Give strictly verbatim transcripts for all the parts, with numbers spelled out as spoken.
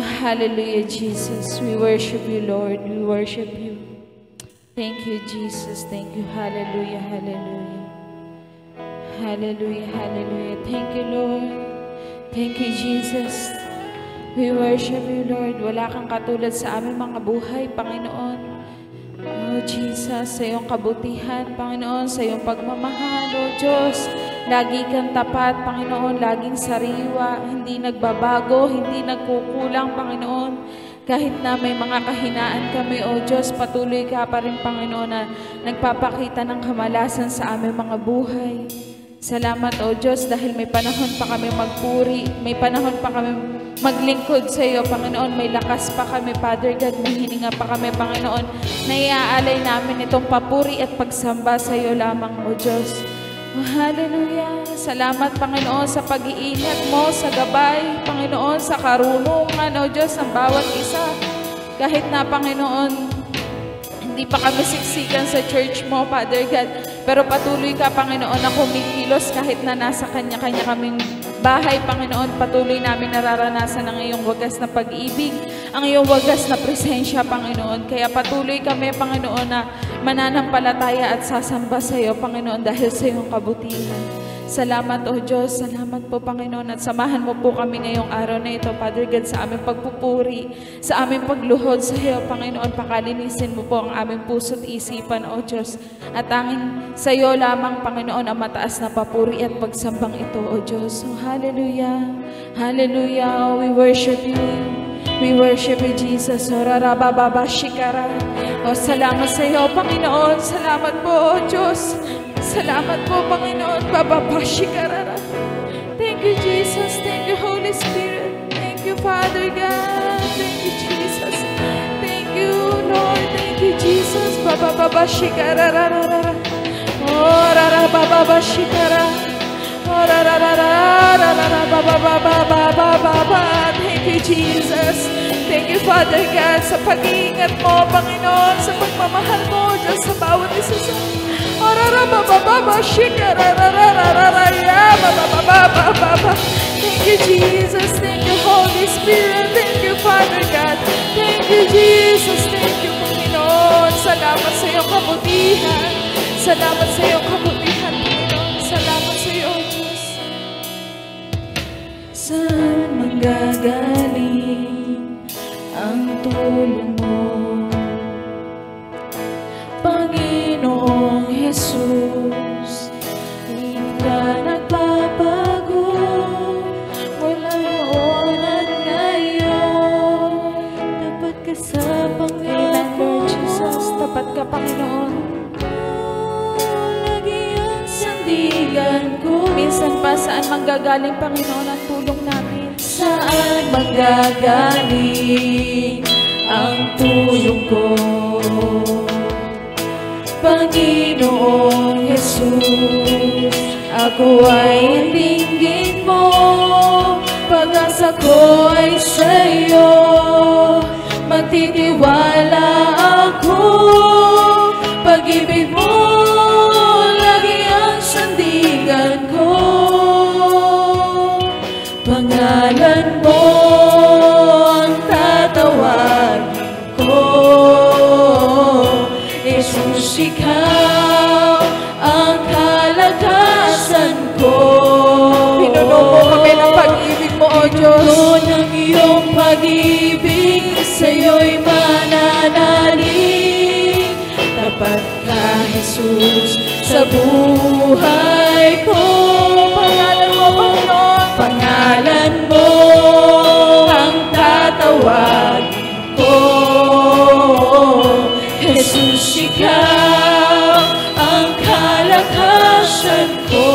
hallelujah, Jesus. We worship you, Lord. We worship you. Thank you, Jesus. Thank you. Hallelujah, hallelujah. Hallelujah, hallelujah. Thank you, Lord. Thank you, Jesus. We worship you, Lord. Wala kang katulad sa aming mga buhay, Panginoon. Oh, Jesus, sa iyong kabutihan, Panginoon, sa iyong pagmamahal, oh Diyos. Lagi kang tapat, Panginoon, laging sariwa, hindi nagbabago, hindi nagkukulang, Panginoon. Kahit na may mga kahinaan kami, O Diyos, patuloy ka pa rin, Panginoon, na nagpapakita ng kamalasan sa aming mga buhay. Salamat, O Diyos, dahil may panahon pa kami magpuri, may panahon pa kami maglingkod sa iyo, Panginoon. May lakas pa kami, Father God, may hininga pa kami, Panginoon, na iaalay namin itong papuri at pagsamba sa iyo lamang, O Diyos. Oh, hallelujah. Salamat, Panginoon, sa pag-iingat mo, sa gabay, Panginoon, sa karunungan, O Diyos, ng bawat isa. Kahit na, Panginoon, hindi pa kami siksikan sa church mo, Father God, pero patuloy ka, Panginoon, na kumikilos kahit na nasa kanya-kanya kaming bahay, Panginoon. Patuloy namin nararanasan ang iyong wagas na pag-ibig, ang iyong wagas na presensya, Panginoon. Kaya patuloy kami, Panginoon, na mananampalataya at sasamba sa iyo, Panginoon, dahil sa iyong kabutihan. Salamat, O Diyos. Salamat po, Panginoon. At samahan mo po kami ngayong araw na ito, Father God, sa aming pagpupuri, sa aming pagluhod sa iyo, Panginoon. Pakalinisin mo po ang aming puso't isipan, O Diyos. At tanging sa iyo lamang, Panginoon, ang mataas na papuri at pagsambang ito, O Diyos. So, hallelujah. Hallelujah. We worship you. We worship you, Jesus. O, rarabababashikara. O, salamat sa iyo, Panginoon. Salamat po, O Diyos. Salamat po, Panginoon. Bababashikarara. Thank you, Jesus. Thank you, Holy Spirit. Thank you, Father God. Thank you, Jesus. Thank you, Lord. Thank you, Jesus. Bababashikarara. Oh, rara bababashikara. Oh, rara rara rara bababababababa. Thank you, Jesus. Thank you, Father God, sa pag-iingat mo, Panginoon, sa pagmamahal mo, Diyos, sa bawat isa sa Thank you, Jesus. Thank you, Holy Spirit. Thank you, Father God. Thank you, Jesus. Thank you, Panginoon. Salamat sa iyong kabutihan. Salamat sa iyong kabutihan, Panginoon. Salamat sa iyo, Diyos. Saan manggagaling ang tulong mo, Panginoong Jesus? Hindi ka nagbabago mula noon at ngayon. Tapat ka sa Panginoon, Jesus. Tapat ka, Panginoon. Lagi ang sandigan ko. Minsan pa, saan manggagaling, Panginoon, ang tulong namin? Saan manggagaling ang tulong ko, Panginoong Jesus? Ako ay dinggin mo, pag-asa ko ay sa'yo. Magtitiwala ako, pag-ibig mo lagi ang sandigan ko. Pangalan mo ang tatawagin ko, Jesus, ikaw ang kalakasan ko. Pinuno mo kami ng pag-ibig mo, O Diyos. Pinuno ng iyong pag-ibig, sa'yo'y mananalig. Tapat ka, Jesus, sa buhay ko. Pangalan mo, Panginoon. Pangalan mo ang tatawagin ko, Jesus, ikaw ang kalakasan ko.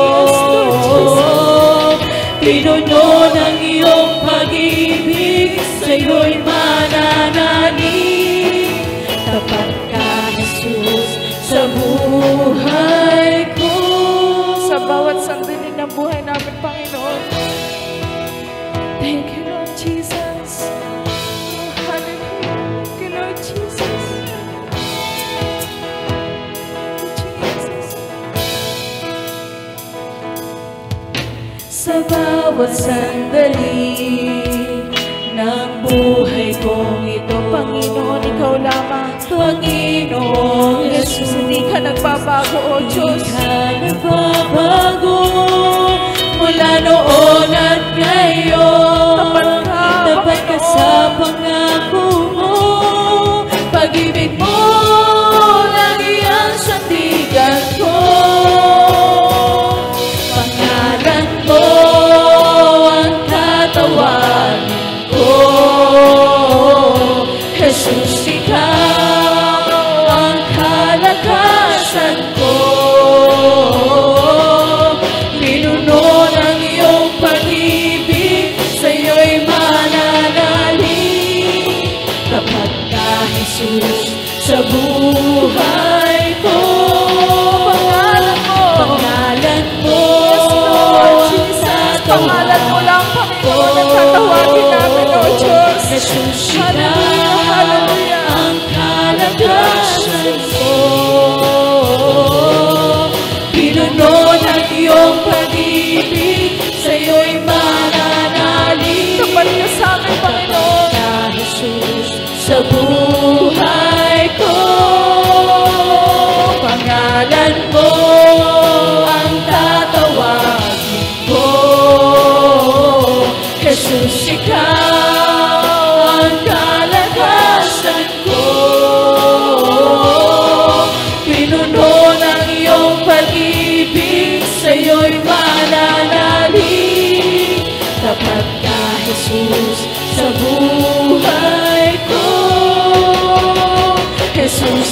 Pinuno ng iyong pag-ibig, sa'yo'y mananalig. Tapat ka, Jesus, sa buhay ko. Sa bawat sandali ng buhay namin, Panginoon. Thank you, Lord Jesus. Oh, hallelujah. Thank you, Lord Jesus. Sa bawat sandali ng nagbabago, O Diyos. Di ka nagbabago mula noon at ngayon. Tapat ka, Tapat ka sa pangako mo. Pag-ibig mo lagi ang sandigan ko. Pangalan mo ang tatawagin ko. Jesus, ikaw ang kalakasan ko. Pinuno ng iyong pag-ibig, sa'yo'y mananalig. Kapag ka, Jesus, sa buhay ko. Pangalan mo. Pangalan mo. Yes, Lord Jesus. Pangalan mo lang, Panginoon, ang tatawagin namin, O Diyos. Jesus, Hallelujah, hallelujah. ang kalakasan ko. Pinuno ng iyong pag-ibig, sa'yo'y mananalig. Tapat ka sa amin, Panginoon. Na Jesus, sa buhay ko. Pangalan mo ang tatawagin ko. Jesus, ikaw ang kalakasan ko. Pinuno ng iyong pag-ibig, sa'yo'y mananalig. Tapat ka, Jesus, sa buhay ko. Jesus,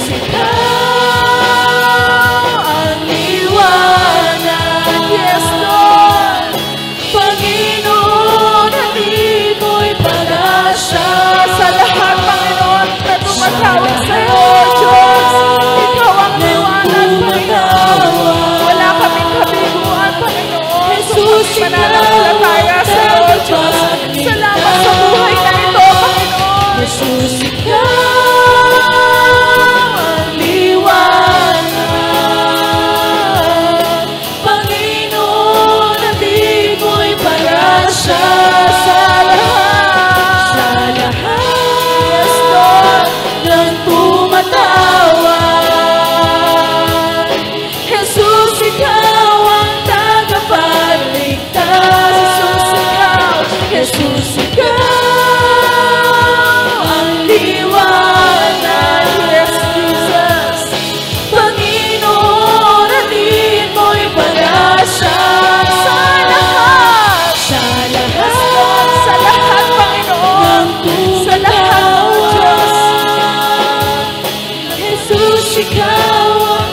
ikaw ang liwanag. Yes, Lord. Panginoon, hatid mo'y pag-asa. Sa lahat, Panginoon, na tumatawag sa'yo, O Diyos. Ikaw ang liwanag, Panginoon. Wala kaming kabiguan, Panginoon. Jesus, Mananampalataya sa'yo, O Diyos. Salamat sa buhay na ito, Panginoon. Jesus, ikaw ang liwanag. Panginoon, hatid mo'y pag-asa. Sa lahat, sa lahat, Yes, Lord. ng tumatawag. Jesus, ikaw ang tagapagligtas. Jesus, ikaw. Jesus, ikaw ang liwanag. Yes, Jesus. Panginoon, hatid mo'y pag-asa. Sa lahat. Sa lahat, Sa lahat, Panginoon. Sa lahat, O Diyos. Jesus, ikaw ang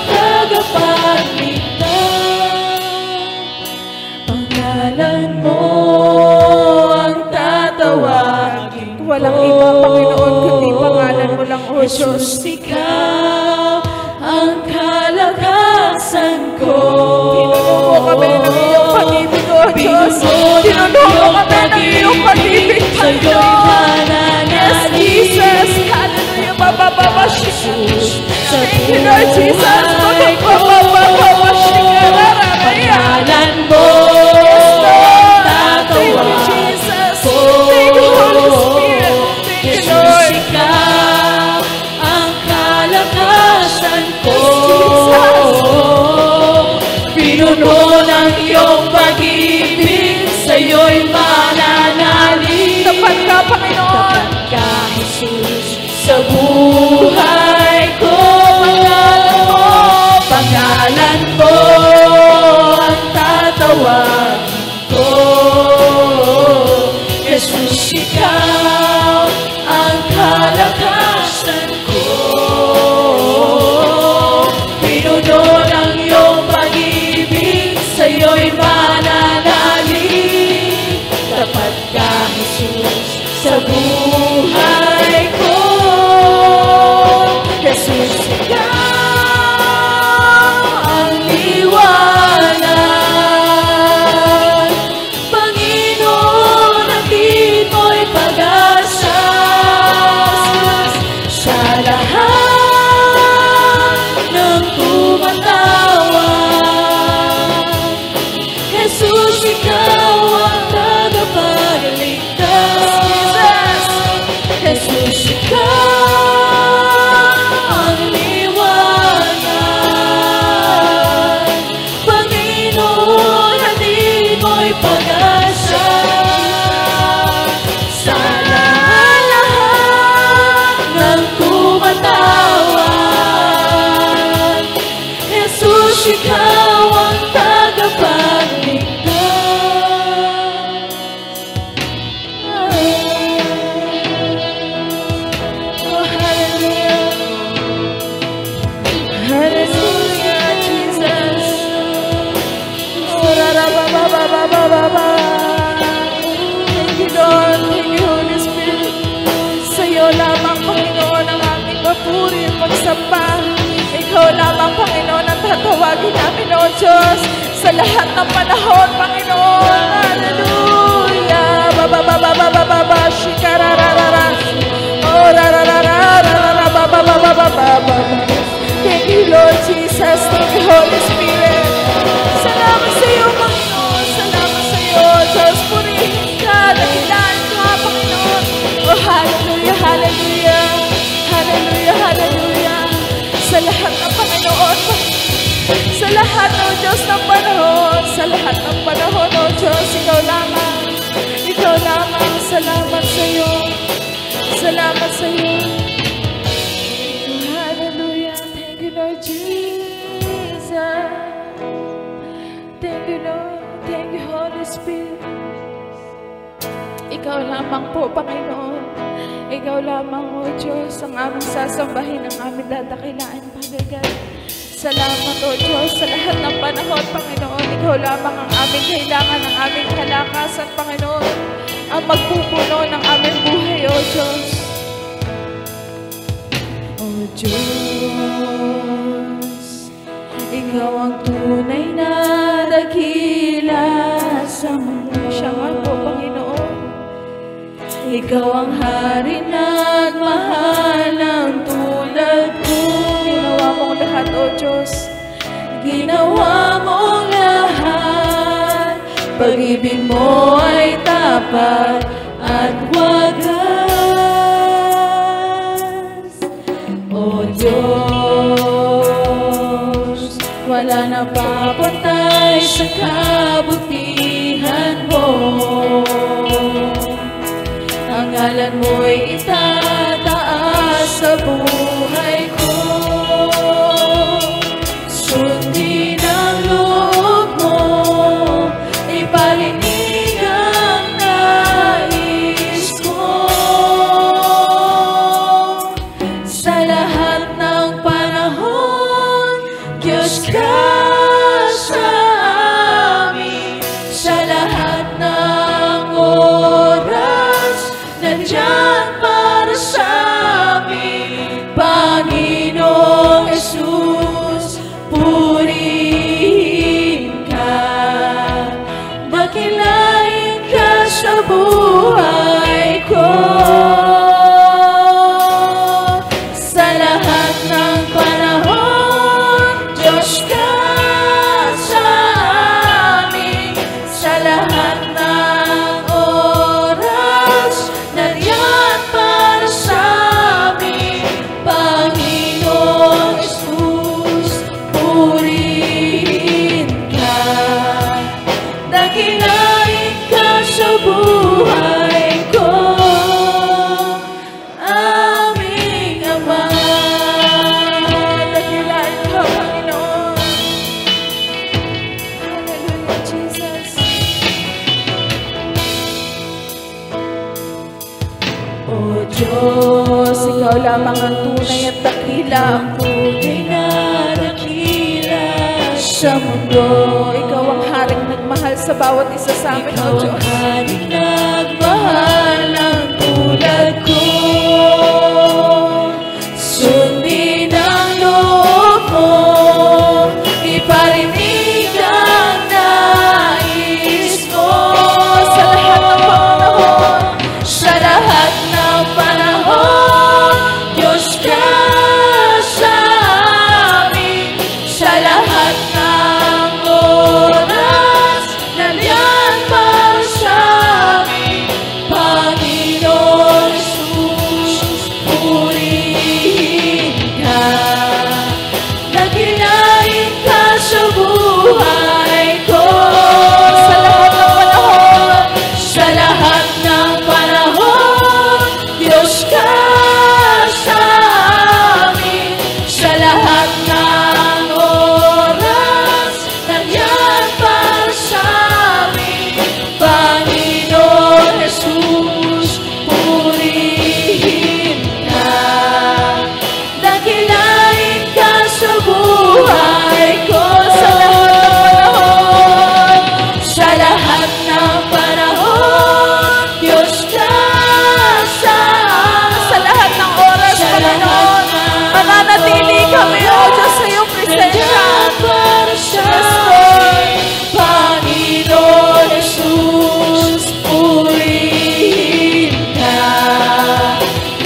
tagapagligtas. Pangalan mo ang tatawagin ko. Walang iba, Panginoon, kundi pangalan mo lang, O Diyos. Jesus, ikaw ang kalakasan ko. Pinuno mo kami ng iyong pag-ibig, O Diyos. Pinuno mo kami ng iyong pag-ibig, Panginoon. Yes, Jesus. Hallelujah. Babababashika. Thank you, Lord Jesus. Bababababashika. Pangalan mo Yes, Lord. Thank you, tatawag Jesus. ko. Thank you, Holy Spirit. Thank you, Jesus, Lord. ikaw ang kalakasan ko. Jesus. Pinuno ng iyong pag-ibig, sa'yo'y mananalig. Tapat ka, Panginoon. Tapat ka, Jesus, sa buhay ko. Pangalan mo, pangalan mo ang tatawagin ko. Jesus, ikaw ang kalakasan ko. Pinuno ng iyong pag-ibig, sa'yo'y mananalig. Tapat ka, Jesus, sa buhay ko. Jesus, ikaw ang liwanag. Panginoon, hatid mo'y pag-asa. Sa lahat ng tumatawag. Jesus, ikaw ang tagapagligtas. lahat ng panahon, Panginoon. Hallelujah. Baba, baba, baba, baba, shikarararara. Oh, rarararara, baba, baba, baba, baba. Thank you, Lord Jesus. Thank you, Holy Spirit. Salamat sa iyo, Panginoon. Salamat sa iyo, Diyos. Purihin ka, dakilaan ka, Panginoon. Oh, hallelujah, hallelujah. Hallelujah, hallelujah. Sa lahat ng Panginoon, sa lahat, O Diyos, ng panahon, sa lahat ng panahon, O Diyos, Ikaw lamang, Ikaw lamang. Salamat sa iyo. Salamat sa iyo. Hallelujah. Thank you, Lord Jesus. Thank you, Lord. Thank you, Holy Spirit. Ikaw lamang po, Panginoon. Ikaw lamang, O Diyos, ang aming sasambahin, ang aming dadakilaan, Panginoon. Salamat, O Diyos, sa lahat ng panahon, Panginoon. Ikaw lamang ang aming kailangan, ang aming kalakasan, Panginoon. Ang magpupuno ng aming buhay, O Diyos. O Diyos, Ikaw ang tunay na dakila sa mundo. Siya nga po, Panginoon. Ikaw ang hari na mahal ng tulad ko. Ginawa mong lahat, O Diyos. Ginawa mong lahat. Pag-ibig mo ay tapat at wagas. O Diyos, wala na papatay sa kabutihan mo. Ang ngalan mo'y itataas sa buhay ko. Sundin ang loob mo, iparinig ang nais ko. Sa lahat ng panahon, Diyos ka sa amin. Sa lahat ng oras, nandiyan para sa amin, Panginoong Jesus. Purihin ka, dakilain ka sa buhay ko. Sa lahat ng panahon, Diyos ka sa amin. Sa lahat ng oras, nandiyan para sa amin, Panginoong Jesus. Purihin ka, dakilain ka sa buhay ko. Aming Ama, dakilain ka, Panginoon. Hallelujah, Jesus. O Diyos, Ikaw lamang ang tunay at dakila, ang tunay na dakila sa mundo. Ikaw ang haring nagmahal sa bawat isa sa amin, O Diyos. Ikaw ang haring nagmahal ng tulad ko. Sundin ang loob mo, iparinig ang nais mo. Sa lahat ng panahon, sa lahat ng panahon, Diyos ka sa amin. Sa lahat ng oras, nandiyan para sa amin, Panginoon.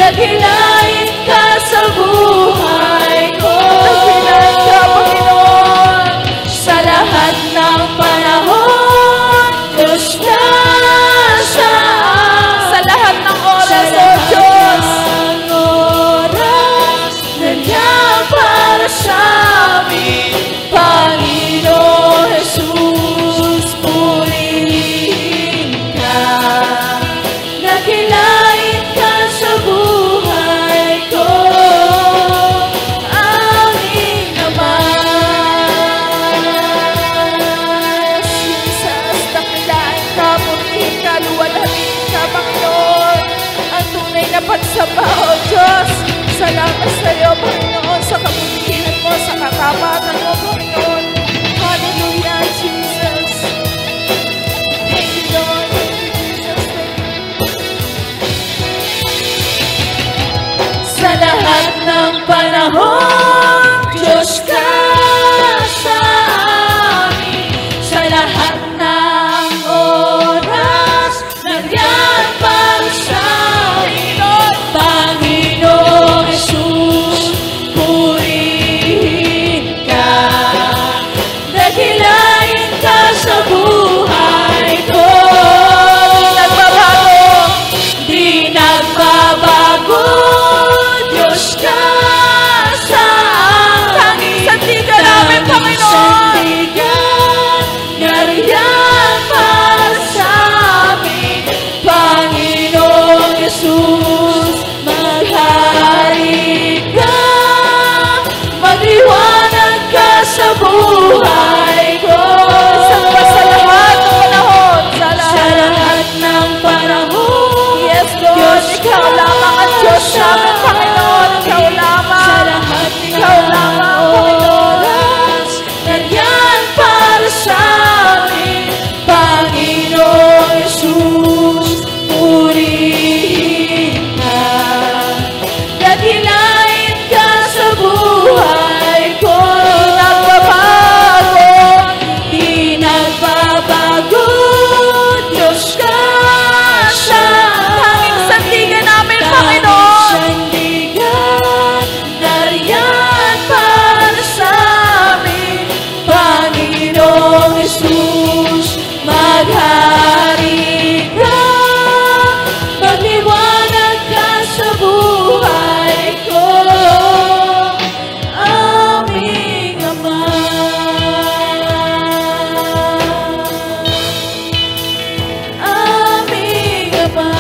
Dakilain ka sa buhay ko. Dakilain ka, Panginoon. Sa lahat ng panahon, Diyos ka sa Sa lahat ng oras, Sa O lahat Diyos. ng oras, nandiyan para sa amin, Panginoon Jesus, purihin ka. Dakilain ka sa buhay ko, aming Ama. Jesus, dakilain ka, purihin ka, luwalhatiin ka, Panginoon. Ang tunay na pagsamba, O Diyos. Salamat sa iyo, Panginoon, sa kabutihan mo, sa katapatan mo, Panginoon. Hallelujah, Jesus. Thank you, Lord. Jesus, thank you. Sa lahat ng panahon, Diyos ka sa amin. Sa lahat ng oras, nandiyan para sa amin, Panginoong Jesus, purihin ka. Dakilain ka sa buhay ko. Di nagbabago, Diyos ka sa amin. Tanging sandigan namin, Panginoon. Sandigan, nariyan para sa amin, Panginoong Jesus, maghari ka, magliwanag ka sa buhay ko. Sa sa lahat ng panahon, sa Sa lahat. lahat ng panahon, Yes, Lord. Diyos Ikaw lamang ang Diyos namin, Panginoon. Ikaw lamang. Sa lahat Ikaw lamang, ng Panginoon. oras, nandiyan para sa amin, Panginoong Jesus, purihin ka. Dakilain ka sa buhay ko. Nagbabago. Di nagbabago, Diyos ka sa Tanging sandigan namin, Tanging Panginoon. sandigan, nariyan para sa amin, Panginoong Jesus, maghari ka, magliwanag ka sa buhay ko, aming Ama. Aming Ama.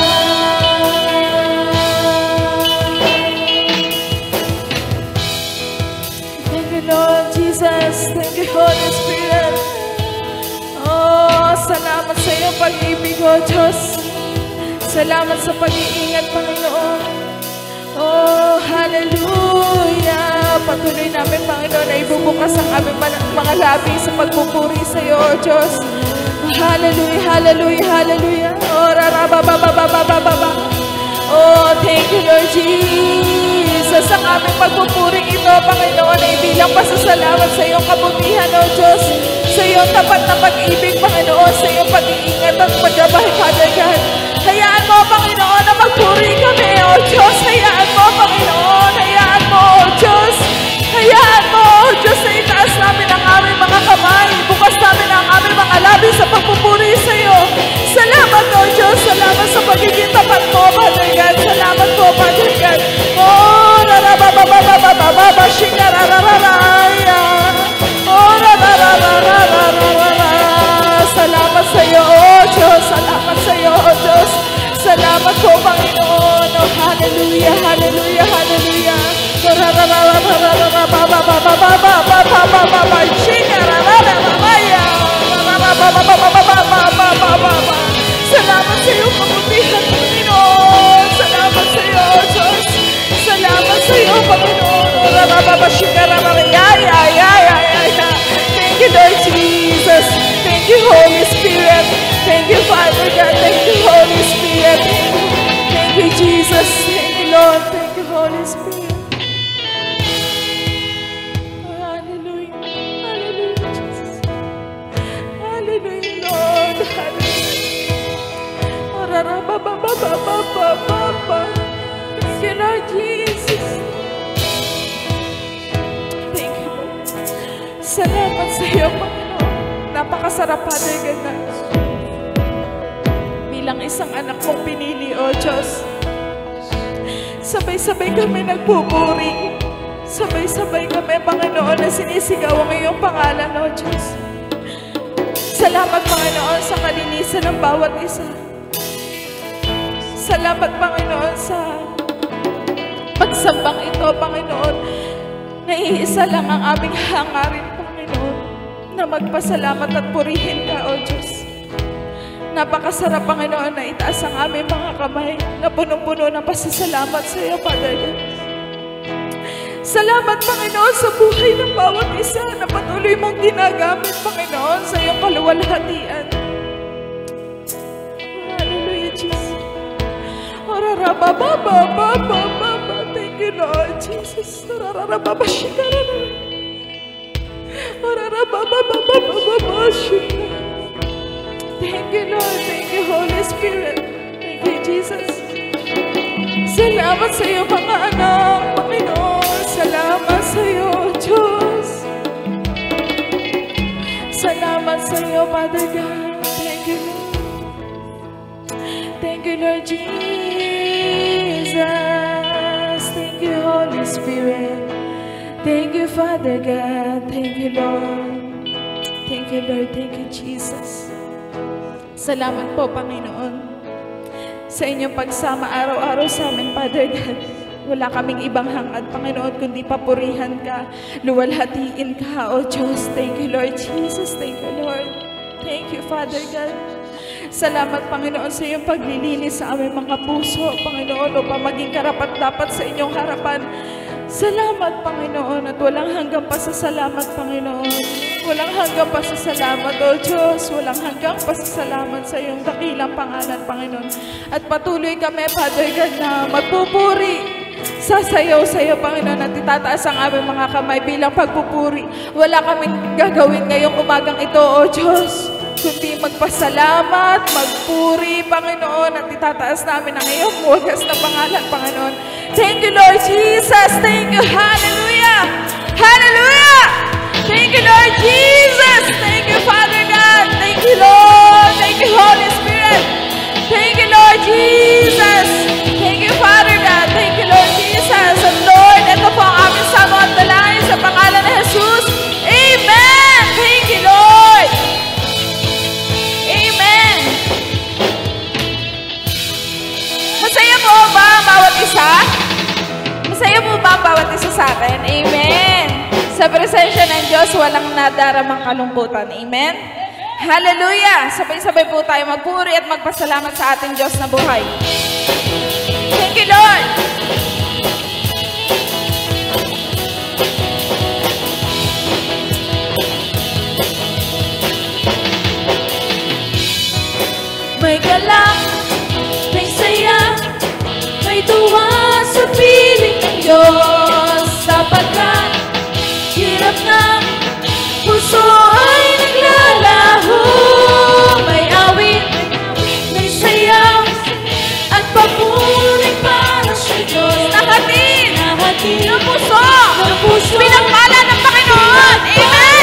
Thank you, Lord Jesus. Thank you, Holy Spirit. Oh, salamat sa iyong pag-ibig, O Diyos. Salamat sa pag-iingat, Panginoon. Oh, hallelujah. Patuloy namin, Panginoon, na ibubukas ang aming man- mga labi sa pagpupuri sa iyo, O Diyos. Hallelujah, hallelujah, hallelujah. Oh, rarabababababababa. Oh, thank you, Lord Jesus. Ang aming pagpupuring ito, Panginoon, ay bilang pasasalamat sa iyong kabutihan, O Diyos. Sa iyong tapat na pag-ibig, Panginoon, sa iyong pag-iingat at pagdabahay, Father God. Hayaan mo, Panginoon, na magpuri kami, O Diyos. Hayaan mo, Panginoon. Hayaan mo, O Diyos. Hayaan mo, O Diyos, na itaas namin ang aming mga kamay. Bukas namin ang aming mga labi sa pagpupuri sa iyo. Salamat, O Diyos. Salamat sa pagiging tapat mo, Father God. Salamat po, Father God. Oh, rarababababababa, shingararararaya. Oh, rararararararara. Salamat sa iyo, O Diyos. Salamat sa iyo, O Diyos. Salamat po, Panginoon. Oh, hallelujah, hallelujah, hallelujah. Oh, rararararararababababababababababa, shingararararaya. Rarararararababababababababa. Salamat sa iyo, kabutihan, Panginoon. Salamat sa iyo, O Diyos. Salamat sa iyo, Panginoon. Oh, rarababashingarararaya. Thank you, Lord Jesus. Thank you, Holy Spirit. Thank you, Father God. Thank you, Holy Spirit. Thank you, Jesus. Thank you, Lord. Thank you, Holy Spirit. Oh, hallelujah. Hallelujah, Jesus. Hallelujah, Lord. Hallelujah. Oh, rarabababababababa. Thank you, Lord. Salamat sa iyo, Panginoon. Napakasarap, Father God, na bilang isang anak mong pinili, O Diyos. Sabay-sabay kami nagpupuri. Sabay-sabay kami, Panginoon, na sinisigaw ang iyong pangalan, O Diyos. Salamat, Panginoon, sa kalinisan ng bawat isa. Salamat, Panginoon, sa pagsambang ito, Panginoon. Naiisa lang ang aming hangarin, Panginoon, na magpasalamat at purihin ka, O Diyos. Napakasarap, Panginoon, na itaas ang aming mga kamay na punong-puno ng pasasalamat sa iyo, Father God. Salamat, Panginoon, sa buhay ng bawat isa na patuloy mong ginagamit, Panginoon, sa iyong kaluwalhatian. Hallelujah, Jesus. Thank you, Lord Jesus. Thank you, Lord. Thank you, Holy Spirit. Thank you, Jesus. Salamat sa iyo, mga anak, Panginoon. Salamat sa iyo, Diyos. Salamat sa iyo, Father God. Thank you, Lord. Thank you, Lord Jesus. Thank you, Holy Spirit. Thank you, Father God. Thank you, Lord. Thank you, Lord. Thank you, Jesus. Salamat po, Panginoon, sa inyong pagsama araw-araw sa amin, Father God. Wala kaming ibang hangad, Panginoon, kundi papurihan ka, luwalhatiin ka, O Diyos. Thank you, Lord Jesus. Thank you, Lord. Thank you, Father God. Salamat, Panginoon, sa iyong paglilinis sa aming mga puso, Panginoon, upang maging karapat-dapat sa inyong harapan. Salamat, Panginoon, at walang hanggang pasasalamat, Panginoon. Walang hanggang pasasalamat, O Diyos. Walang hanggang pasasalamat sa iyong dakilang pangalan, Panginoon. At patuloy kami, Father God, na magpupuri. Sasayaw sa iyo, Panginoon, at itataas ang aming mga kamay bilang pagpupuri. Wala kaming gagawin ngayong umagang ito, O Diyos, kundi magpasalamat, magpuri, Panginoon, at itataas namin ang iyong wagas na pangalan, Panginoon. Thank you, Lord Jesus. Thank you. Hallelujah. Hallelujah. Thank you, Lord Jesus. Thank you, Father God. Thank you, Lord. Thank you, Holy Spirit. Thank you, Lord Jesus. Thank you, Father God. Thank you, Lord Jesus. And Lord, ito po ang aming samo at dalangin sa pangalan ni Jesus. Amen. Thank you, Lord. Amen. Masaya po ba ang bawat isa? Masaya po ba ang bawat isa sa atin? Amen. Sa presensya ng Diyos, walang nadaramang kalungkutan. Amen? Hallelujah! Sabay-sabay po tayo magpuri at magpasalamat sa ating Diyos na buhay. Thank you, Lord! May galak, may saya, may tuwa sa piling ng Diyos, sapagkat hirap ng puso ay naglalaho. May awit, may sayaw, at papuri para sa Diyos. Nahatid, nahatid ng puso, ng puso, pinagpala ng Panginoon. Amen!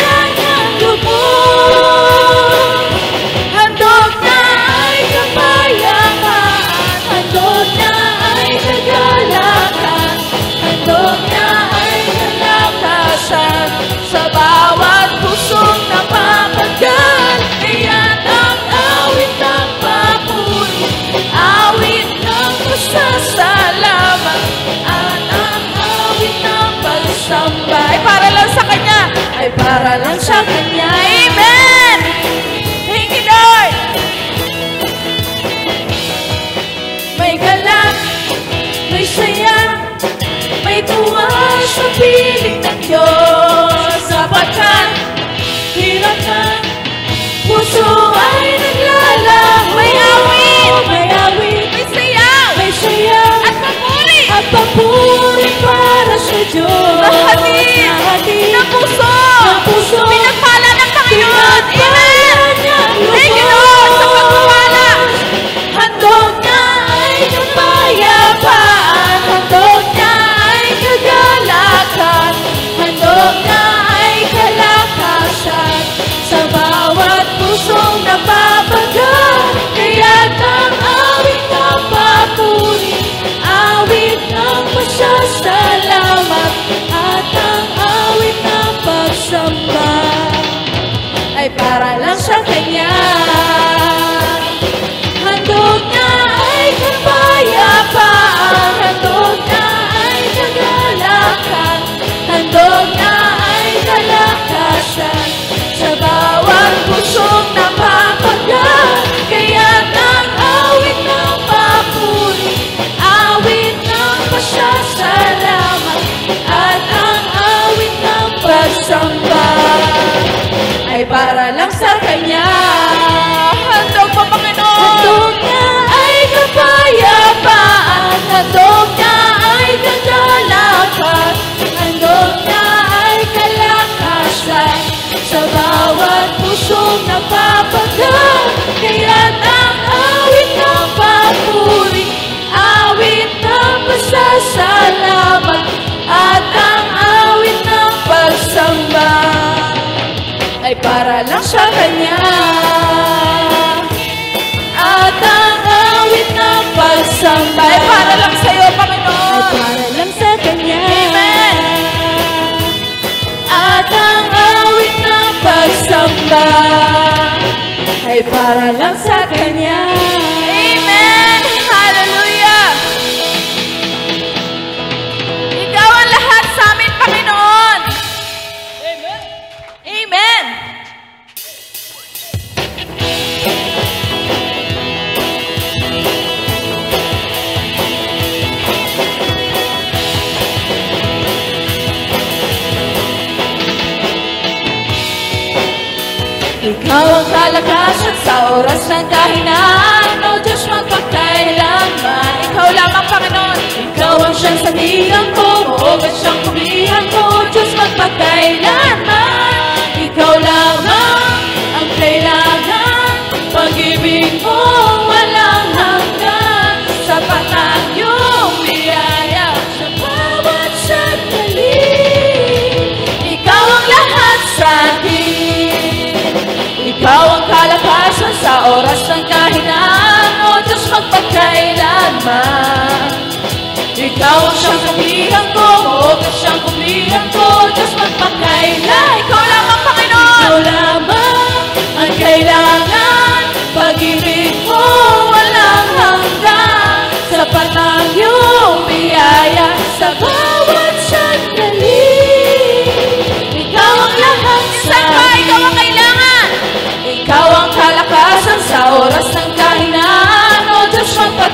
Handog na ay kapayapaan, handog na ay kagalakan, handog na ay kalakasan, sa bawat pusong napapagal. Iyan ang awit ng papuri, awit ng pasasalamat, at ang awit ng pagsamba. Ay para lang sa Kanya, ay para lang sa Kanya. Amen! Thank you, Lord! May galak, may saya, may tuwa sa piling ng Diyos, sapagkat hirap na puso ay naglalaho. May awit, may awit, may sayaw, may sayaw, at papuri, at papuri para sa Diyos. Nahatid, nahatid ng puso, ng puso, pinagpala ng Panginoon. Amen! Thank you, Lord, sa pagpapala. Handog na ay kapayapaan, handog na ay kagalakan, handog na ay kalakasan, para lang sa Kanya. Handog pa, Panginoon. Handog niya ay kapayapaan, handog niya ay kagalakan, handog niya ay kalakasan sa bawat pusong napapagal. Kaya't ang awit ng papuri, awit ng pasasalamat, at ang awit ng pagsamba ay para lang sa Kanya. At ang awit ng pagsamba ay para lang sa iyo, Panginoon. ay para lang sa Kanya. Amen. At ang awit ng pagsamba ay para lang sa Kanya. Amen. Hallelujah. Ikaw ang lahat sa amin, Panginoon. Amen. Amen. Ikaw ang kalakasan sa oras ng kahinaan, O Diyos magpakailanman. Ikaw lamang, Panginoon. Ikaw ang siyang sabihan ko, Maogat siyang kumihan ko, O Diyos magpakailanman. Ikaw lamang ang kailangan, pag-ibig mo walang hanggan, sapat ang iyong biyaya sa bawat sandali. Ikaw ang lahat sa akin, ikaw ang kalakasan sa oras ng kahinaan, O Diyos magpakailanman. Ikaw ang siyang kumihan ko, Maogat siyang kumihan ko, O Diyos magpakailanman. Ikaw lamang, Panginoon. Ikaw lamang ang kailangan, pag-ibig mo walang hanggan, sapat ang iyong biyaya sa bawat sandali. Ikaw ang lahat sa Saan ba ikaw ang kailangan? ikaw ang kalakasan sa oras ng kahinaan, O Diyos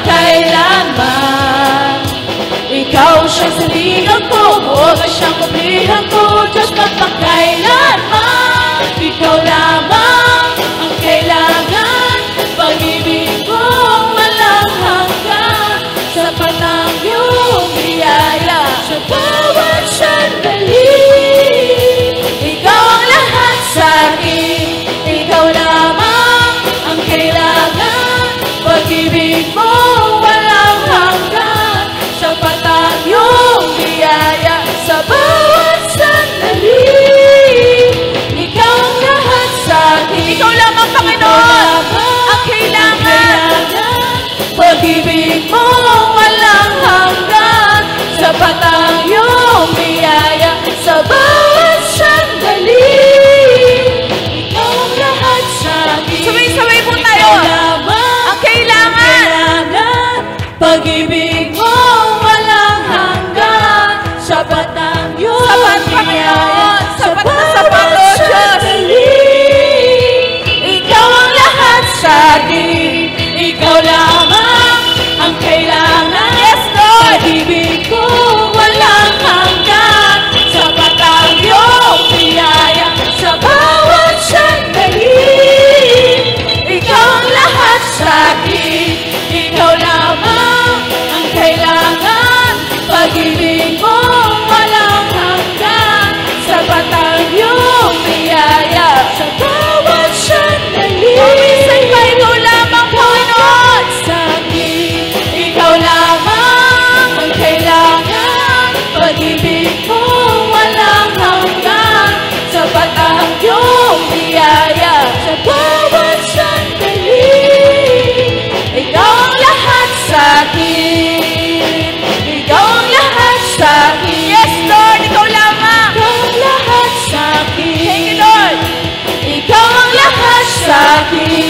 magpakailanman. Ikaw ang siyang salihan ko, Maogat siyang kublihan ko, O Diyos magpakailanman. Ikaw lamang ang kailangan, pag-ibig mo walang hanggan, sapat ang iyong biyaya sa bawat sandali. Ikaw ang lahat sa akin, ikaw lamang ang kailangan, pag-ibig mo walang hanggan, sapat ang iyong biyaya sa bawat sandali. Ikaw ang lahat sa akin, Ikaw lamang, Panginoon, ang kailangan. pag-ibig mo walang hanggan, sapat ang iyong biyaya sa bawat sandali. Ikaw ang lahat sa akin, Sabay-sabay po tayo. ikaw lamang Ang kailangan. kailangan, pag-ibig mo walang hanggan, sapat ang iyong Sapat, biyaya Panginoon. sa Sapat na sapat, bawat O Diyos. sandali. Ikaw ang lahat sa akin, ikaw lamang ang kailangan. Yes, Lord. Pag-ibig ko walang hanggan, sapat ang iyong biyaya sa bawat sandali. Ikaw ang lahat sa akin, ikaw lamang ang kailangan. Pag-ibig mo walang hanggan, sapat ang iyong biyaya sa bawat sandali. Minsan pa ikaw lamang, Panginoon. Sa akin, ikaw lamang ang kailangan, pag-ibig mo walang hanggan, sapat ang iyong biyaya sa bawat sandali. Ikaw ang lahat sa akin, ikaw ang lahat sa akin. Yes, Lord. Ikaw lamang. Ikaw ang lahat sa akin. Thank you, Lord. Ikaw ang lahat sa akin.